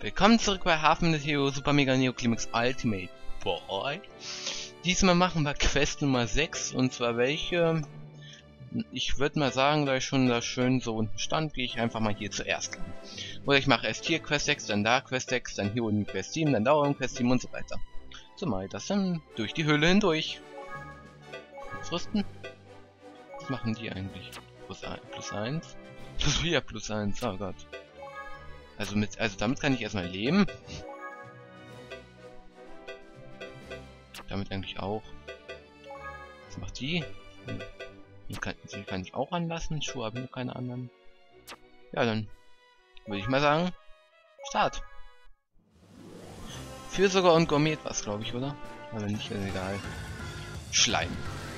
Willkommen zurück bei Hafen Meteo Super Mega Neo Climax Ultimate Boy. Diesmal machen wir Quest Nummer 6 und zwar welche? Ich würde mal sagen, da ich schon da schön so unten stand, gehe ich einfach mal hier zuerst lang. Oder ich mache erst hier Quest 6, dann da Quest 6, dann hier unten Quest 7, dann da unten Quest 7 und so weiter. So mache ich das dann durch die Höhle hindurch. Fristen? Was machen die eigentlich? Plus 1? Plus 4, plus 1, oh Gott. Also damit kann ich erstmal leben. Damit eigentlich auch. Was macht die? Die kann ich auch anlassen. Schuhe habe ich noch keine anderen. Ja, dann würde ich mal sagen, Start. Fürsorge und Gourmet was, glaube ich, oder? Aber nicht, ist egal. Schleim.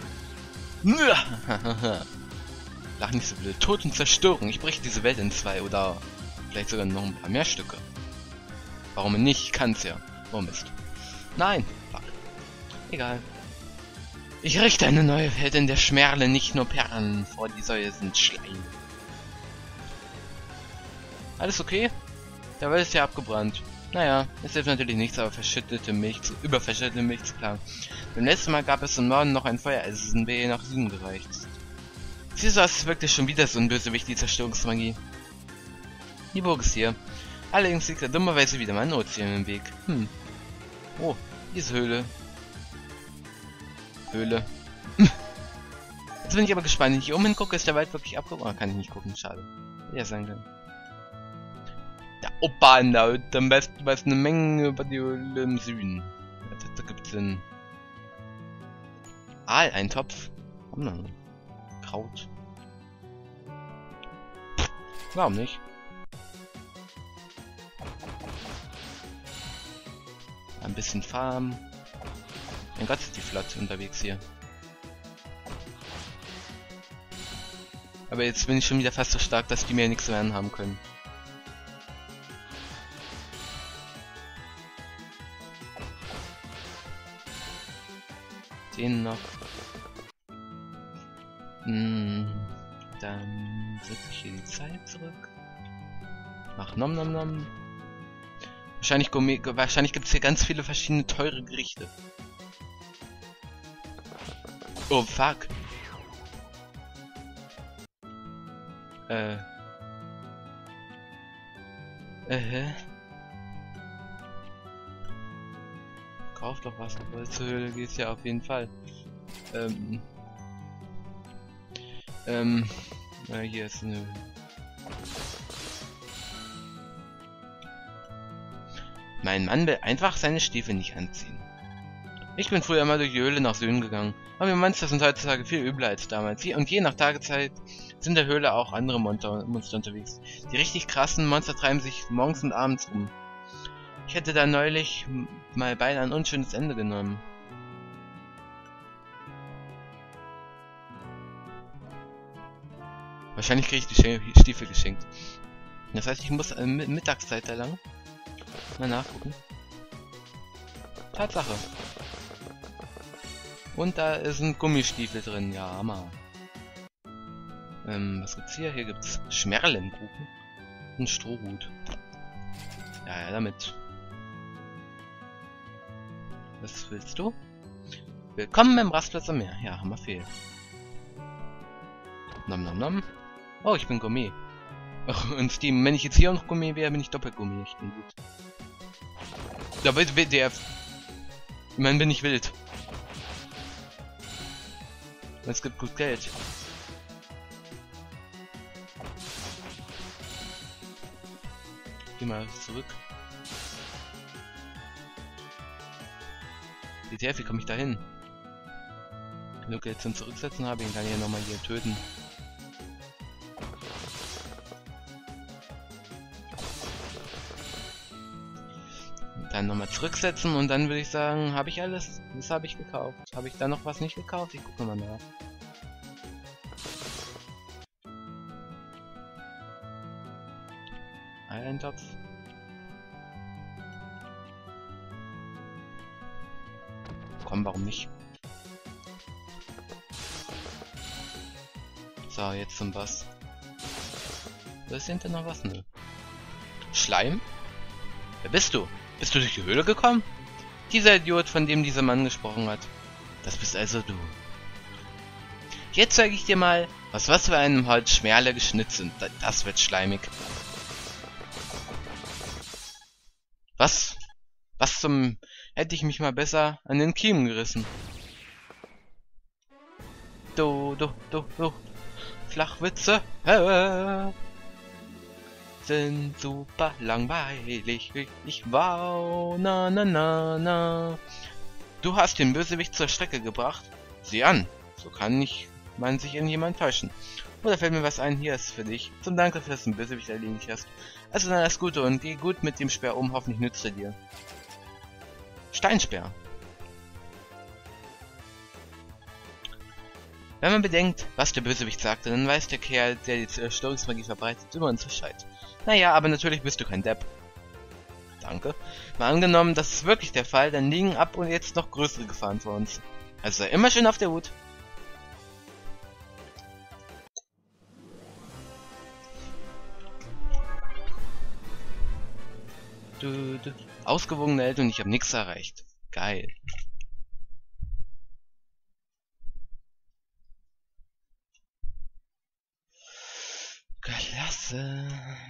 Lach nicht so blöd. Tod und Zerstörung. Ich breche diese Welt in zwei oder vielleicht sogar noch ein paar mehr Stücke. Warum nicht? Ich kann's ja. Oh Mist. Nein. Fuck. Egal. Ich richte eine neue Welt, in der Schmerle nicht nur Perlen vor die Säule sind Schleim. Alles okay? Der Welt ist ja abgebrannt. Naja, es hilft natürlich nichts, aber überverschüttete Milch zu klagen. Beim letzten Mal gab es im Norden noch ein Feuer, als es in B nach Süden gereicht ist. Siehst du, das ist wirklich schon wieder so ein Bösewicht, die Zerstörungsmagie. Die Burg ist hier. Allerdings liegt da dummerweise wieder mein Ozean im Weg. Oh, diese Höhle. Jetzt bin ich aber gespannt. Wenn ich hier oben hingucke, ist der Wald wirklich abgebrochen. Oh, kann ich nicht gucken, schade. Hätte ja sein können. Der Opa in der Hütte, am besten weiß eine Menge über die Höhle im Süden. Da gibt's einen Aal-Eintopf. Kraut. Warum nicht? Ein bisschen Farm. Mein Gott, ist die flott unterwegs hier. Aber jetzt bin ich schon wieder fast so stark, dass die mir nichts mehr anhaben können. Den noch. Dann setze ich hier die Zeit zurück. Mach Nom Nom Nom. Wahrscheinlich gibt es hier ganz viele verschiedene teure Gerichte. Oh fuck. Kauf doch was, obwohl zur Höhle geht's ja auf jeden Fall. Hier ist eine... Mein Mann will einfach seine Stiefel nicht anziehen. Ich bin früher immer durch die Höhle nach Süden gegangen, aber wir Monster sind heutzutage viel übler als damals. Und je nach Tageszeit sind in der Höhle auch andere Monster unterwegs. Die richtig krassen Monster treiben sich morgens und abends rum. Ich hätte da neulich mal beinahe ein unschönes Ende genommen. Wahrscheinlich kriege ich die Stiefel geschenkt. Das heißt, ich muss Mittagszeit da lang. Mal nachgucken. Tatsache. Und da sind Gummistiefel drin. Ja, Hammer. Was gibt's hier? Hier gibt's Schmerlenkuchen. Und Strohhut. Ja, damit. Was willst du? Willkommen im Rastplatz am Meer. Ja, haben wir viel. Nom nom nom. Oh, ich bin Gourmet. Ach, und Steam, wenn ich jetzt hier auch noch Gourmet wäre, bin ich doppelt Gourmet. Ich bin gut. Da wird der... Immerhin bin ich wild. Es gibt gut Geld. Geh mal zurück. WTF, wie komme ich da hin? Genug Geld zum Zurücksetzen habe, ich kann hier nochmal hier töten. Dann nochmal zurücksetzen und dann würde ich sagen, habe ich alles? Das habe ich gekauft. Habe ich da noch was nicht gekauft? Ich gucke mal nach. Eintopf. Komm, warum nicht? So, jetzt zum Boss. Da ist hinter noch was, ne? Schleim? Wer bist du? Bist du durch die Höhle gekommen? Dieser Idiot, von dem dieser Mann gesprochen hat. Das bist also du. Jetzt zeige ich dir mal, aus was für einem Holz Schmerle geschnitzt sind. Das wird schleimig. Was? Was zum... Hätte ich mich mal besser an den Kiemen gerissen. Du. Flachwitze sind super langweilig. Wow, na. Du hast den Bösewicht zur Strecke gebracht. Sieh an, so kann nicht man sich in jemand täuschen. Oder fällt mir was ein, hier ist für dich. Zum Dank dafür, dass du den Bösewicht erledigt hast. Also dann alles Gute und geh gut mit dem Speer um, hoffentlich nützt er dir. Steinspeer. Wenn man bedenkt, was der Bösewicht sagte, dann weiß der Kerl, der die Zerstörungsmagie verbreitet, über uns Bescheid. Naja, aber natürlich bist du kein Depp. Danke. Mal angenommen, das ist wirklich der Fall, dann liegen ab und jetzt noch größere Gefahren vor uns. Also sei immer schön auf der Hut. Ausgewogene Eltern und ich habe nichts erreicht. Geil. Klasse.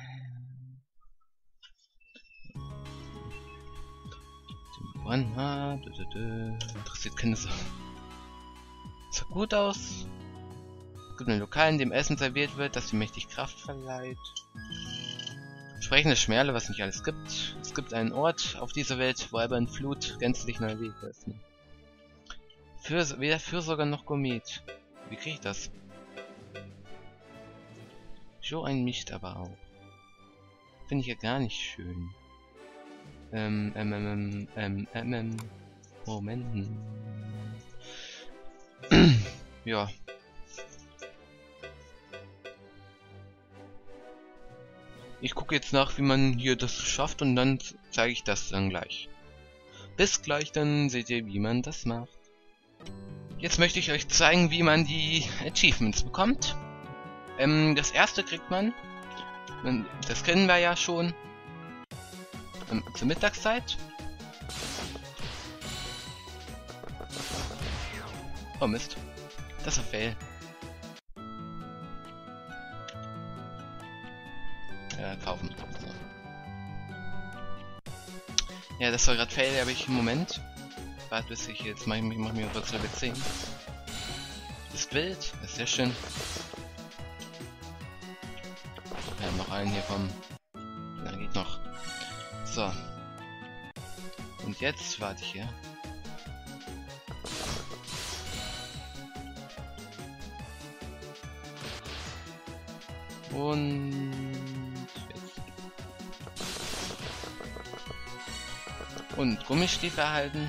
Interessiert keine Sau. Sieht gut aus. Es gibt ein Lokal, in dem Essen serviert wird, das dir mächtig Kraft verleiht. Sprechende Schmerle, was nicht alles gibt. Es gibt einen Ort auf dieser Welt, wo aber in Flut gänzlich neue Wege öffnen. Weder Fürsorger noch Gourmet. Wie kriege ich das? So ein Mist aber auch. Finde ich ja gar nicht schön. Moment. Ja. Ich gucke jetzt nach, wie man hier das schafft und dann zeige ich das dann gleich. Bis gleich, dann seht ihr, wie man das macht. Jetzt möchte ich euch zeigen, wie man die Achievements bekommt. Das erste kriegt man, das kennen wir ja schon, zur Mittagszeit. Oh Mist, das war Fail. Kaufen. So. Ja, das war gerade Fail, aber ich im Moment. Warte, bis ich jetzt mach mir kurz Level 10. Ist wild, ist sehr schön. Wir haben noch einen hier vom. Da geht noch. So. Und jetzt warte ich hier. Und jetzt. Und Gummistiefel erhalten.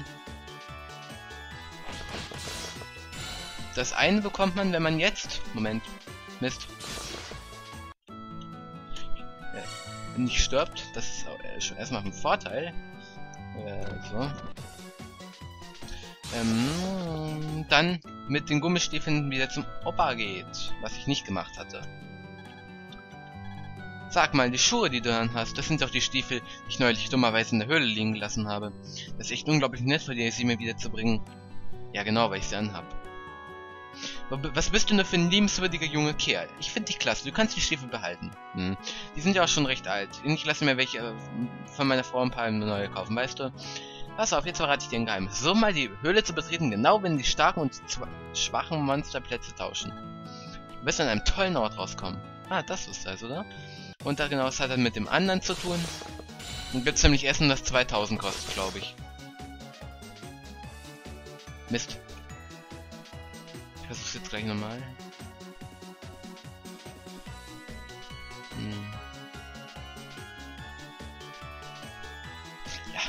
Das eine bekommt man, wenn man jetzt... Moment. Mist. Nicht stirbt. Das ist schon erstmal ein Vorteil. So. Dann mit den Gummistiefeln wieder zum Opa geht. Was ich nicht gemacht hatte. Sag mal, die Schuhe, die du dann hast, das sind doch die Stiefel, die ich neulich dummerweise in der Höhle liegen gelassen habe. Das ist echt unglaublich nett von dir, sie mir wieder zu bringen. Ja genau, weil ich sie anhab. Was bist du nur für ein liebenswürdiger junger Kerl? Ich finde dich klasse, du kannst die Stiefel behalten. Die sind ja auch schon recht alt. Ich lasse mir welche von meiner Frau ein paar neue kaufen, weißt du? Pass auf, jetzt verrate ich dir ein Geheimnis. So mal die Höhle zu betreten, genau wenn die starken und schwachen Monster Plätze tauschen. Du wirst an einem tollen Ort rauskommen. Ah, das ist das, oder? Und da genau, was hat er mit dem anderen zu tun? Und gibt's nämlich Essen, das 2000 kostet, glaube ich. Mist. Ich versuch's jetzt gleich nochmal. Ja.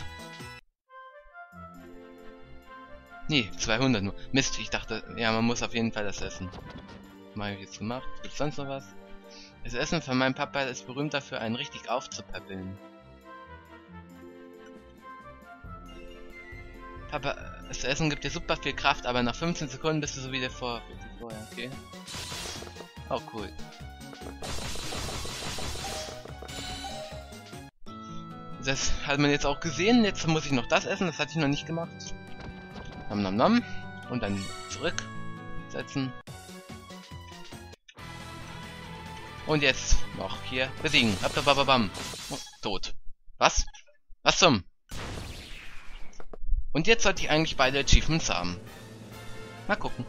Nee, 200 nur. Mist, ich dachte, ja, man muss auf jeden Fall das essen. Was habe ich jetzt gemacht? Gibt's sonst noch was? Das Essen von meinem Papa ist berühmt dafür, einen richtig aufzupäppeln. Papa, das Essen gibt dir super viel Kraft, aber nach 15 Sekunden bist du so wie vorher, okay? Oh, cool. das hat man jetzt auch gesehen. Jetzt muss ich noch das essen. Das hatte ich noch nicht gemacht. Nam nam nam. Und dann zurücksetzen. Und jetzt noch hier besiegen. Abababam. Oh, tot. Was? Was zum? Und jetzt sollte ich eigentlich beide Achievements haben. Mal gucken.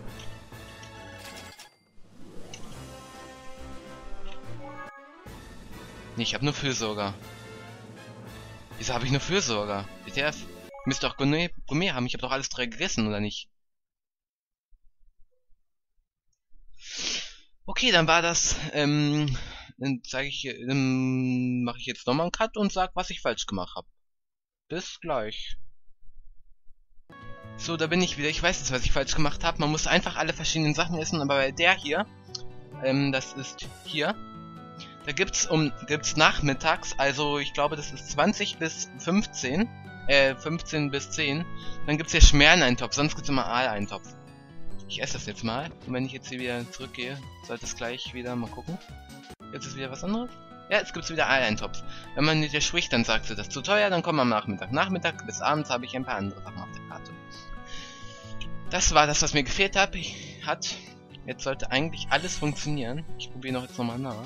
Nee, ich habe nur Fürsorger. Wieso habe ich nur Fürsorger? WTF? Ich müsste doch Gourmet haben. Ich habe doch alles 3 gegessen, oder nicht? Okay, dann war das, dann mache ich jetzt nochmal einen Cut und sag, was ich falsch gemacht habe. Bis gleich. So, da bin ich wieder. Ich weiß jetzt, was ich falsch gemacht habe. Man muss einfach alle verschiedenen Sachen essen, aber bei der hier, das ist hier, da gibt's nachmittags, also ich glaube, das ist 20 bis 15, 15 bis 10, dann gibt's hier Schmereneintopf, sonst gibt's immer Aaleintopf. Ich esse das jetzt mal. Und wenn ich jetzt hier wieder zurückgehe, sollte es gleich wieder mal gucken. Jetzt ist wieder was anderes. Ja, jetzt gibt es wieder Eintopf. Wenn man mit ihr spricht, dann sagt sie, das ist zu teuer, dann kommen wir am Nachmittag. Nachmittag bis abends habe ich ein paar andere Sachen auf der Karte. Das war das, was mir gefehlt hat. Jetzt sollte eigentlich alles funktionieren. Ich probiere noch jetzt nochmal nach.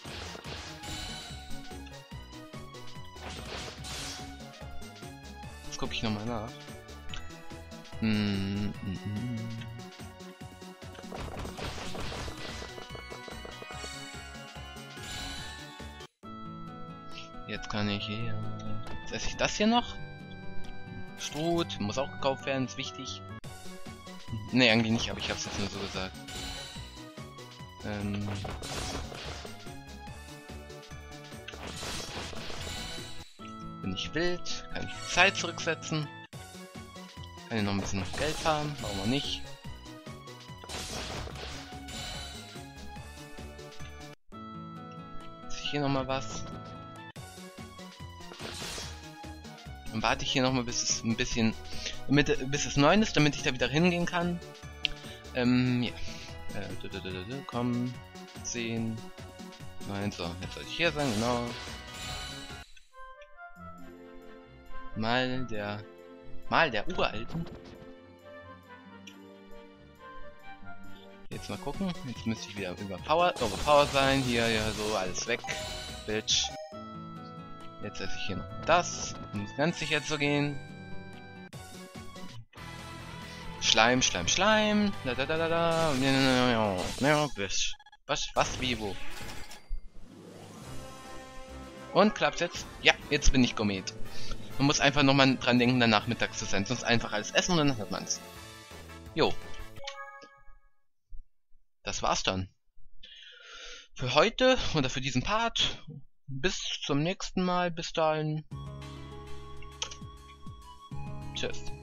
Jetzt gucke ich nochmal nach. Jetzt kann ich hier... Jetzt esse ich das hier noch. Stroh, muss auch gekauft werden, ist wichtig. Ne, eigentlich nicht, aber ich hab's jetzt nur so gesagt. Bin ich wild, kann ich die Zeit zurücksetzen. Kann ich noch ein bisschen Geld haben, warum auch nicht. Ist hier nochmal was. Dann warte ich hier nochmal, bis es ein bisschen, bis es 9 ist, damit ich da wieder hingehen kann. Ja. Komm. 10. 9, so, jetzt soll ich hier sein, genau. Mal der uralten. Jetzt mal gucken. Jetzt müsste ich wieder overpowered sein. Hier, ja, so, alles weg. Bitch. Jetzt esse ich hier noch das, um ganz sicher zu gehen. Schleim, Schleim, Schleim. Da da da da da. Ja, was, wie, wo? Und klappt's jetzt? Ja, jetzt bin ich Gourmet. Man muss einfach nochmal dran denken, dann nachmittags zu sein. Sonst einfach alles essen und dann hat man's. Jo. Das war's dann. Für heute oder für diesen Part. Bis zum nächsten Mal. Bis dahin. Tschüss.